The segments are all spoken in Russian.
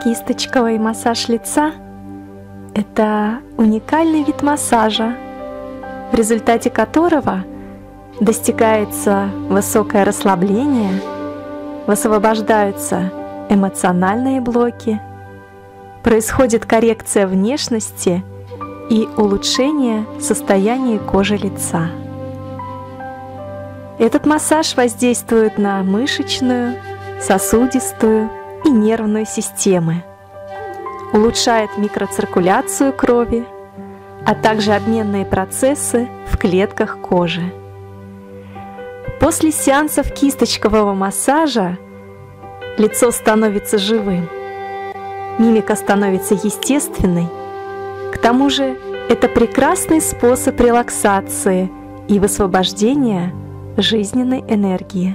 Кисточковый массаж лица – это уникальный вид массажа, в результате которого достигается высокое расслабление, высвобождаются эмоциональные блоки, происходит коррекция внешности и улучшение состояния кожи лица. Этот массаж воздействует на мышечную, сосудистую и нервную системы, улучшает микроциркуляцию крови, а также обменные процессы в клетках кожи. После сеансов кисточкового массажа лицо становится живым, мимика становится естественной. К тому же это прекрасный способ релаксации и высвобождения жизненной энергии.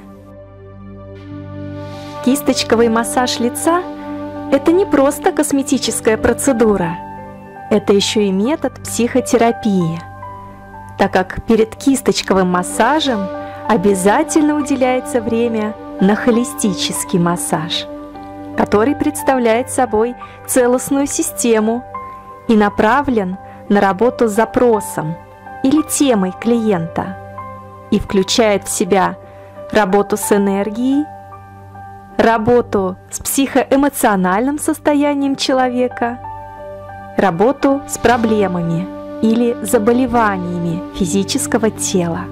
Кисточковый массаж лица – это не просто косметическая процедура, это еще и метод психотерапии, так как перед кисточковым массажем обязательно уделяется время на холистический массаж, который представляет собой целостную систему и направлен на работу с запросом или темой клиента и включает в себя работу с энергией, работу с психоэмоциональным состоянием человека, работу с проблемами или заболеваниями физического тела.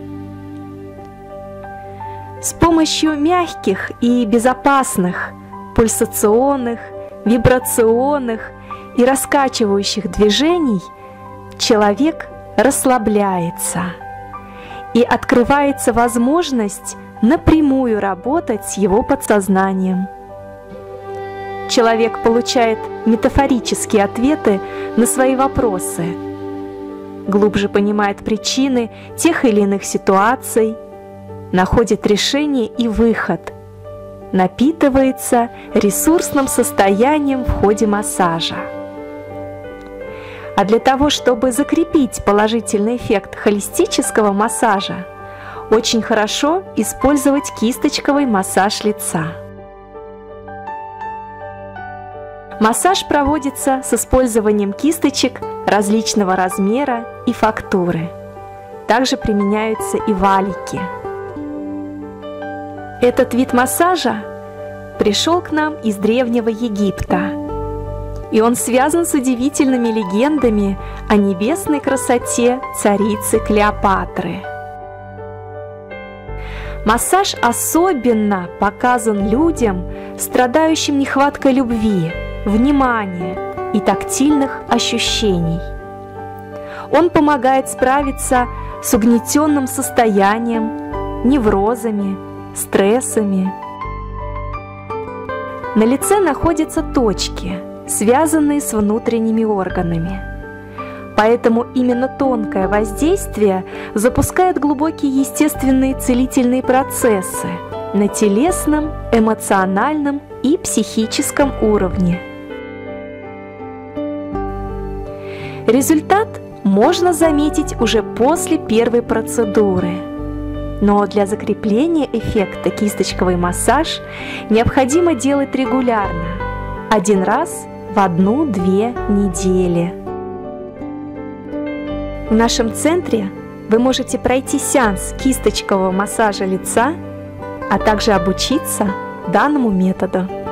С помощью мягких и безопасных пульсационных, вибрационных и раскачивающих движений человек расслабляется, и открывается возможность напрямую работать с его подсознанием. Человек получает метафорические ответы на свои вопросы, глубже понимает причины тех или иных ситуаций, находит решение и выход, напитывается ресурсным состоянием в ходе массажа. А для того, чтобы закрепить положительный эффект холистического массажа, очень хорошо использовать кисточковый массаж лица. Массаж проводится с использованием кисточек различного размера и фактуры. Также применяются и валики. Этот вид массажа пришел к нам из Древнего Египта, и он связан с удивительными легендами о небесной красоте царицы Клеопатры. Массаж особенно показан людям, страдающим нехваткой любви, внимания и тактильных ощущений. Он помогает справиться с угнетенным состоянием, неврозами, стрессами. На лице находятся точки, связанные с внутренними органами. Поэтому именно тонкое воздействие запускает глубокие естественные целительные процессы на телесном, эмоциональном и психическом уровне. Результат можно заметить уже после первой процедуры. Но для закрепления эффекта кисточковый массаж необходимо делать регулярно, один раз в 1-2 недели. В нашем центре вы можете пройти сеанс кисточкового массажа лица, а также обучиться данному методу.